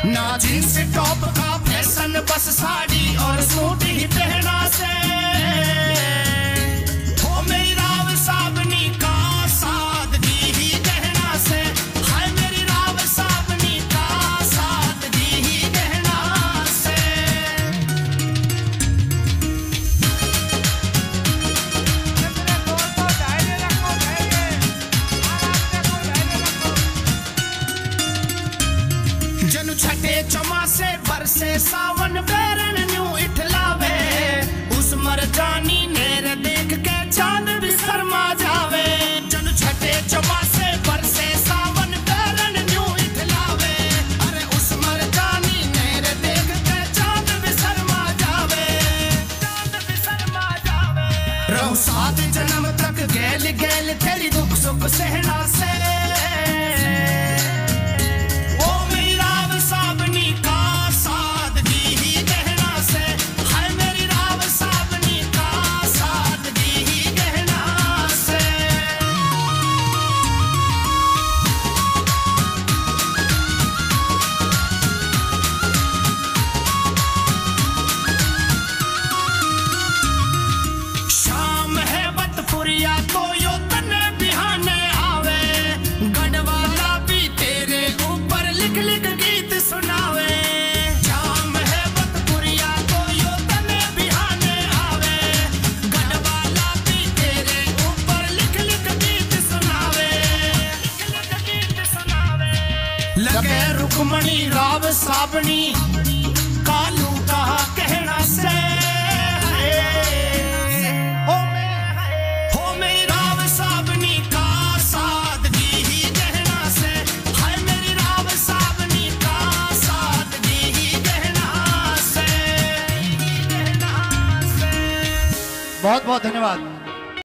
ना jeans top का fashion, बस साड़ी और सूट ही पहना से। हो मेरी राव साबनी का सादगी ही कहना से। हाय मेरी राव साबनी का सादगी ही कहना से। जनु छठे चौमासे बरसे सावन बैरन न्यू इठलावे। उस मरजानी नेर देख के चांद भी शर्मा जावे। जनु छठे चौमासे बरसे सावन बैरन न्यू इठलावे। अरे उस मरजानी नेर देख के चांद भी शर्मा जावे। चांद भी शर्मा जावे। रहूं 7 जन्म तक गैल गैल तेरी दुख सुख सहना से। तो यो तने बिहाने आवे। गढ़वाला भी तेरे ऊपर लिख लिख गीत सुनावे। शाम है बतपुरिया तो यो तने बिहाने आवे। गढ़वाला भी तेरे ऊपर लिख लिख गीत सुनावे। लिख लिख गीत सुनावे। लगे रुक्मणी राव साबनी कालू का कहना से। बहुत बहुत धन्यवाद।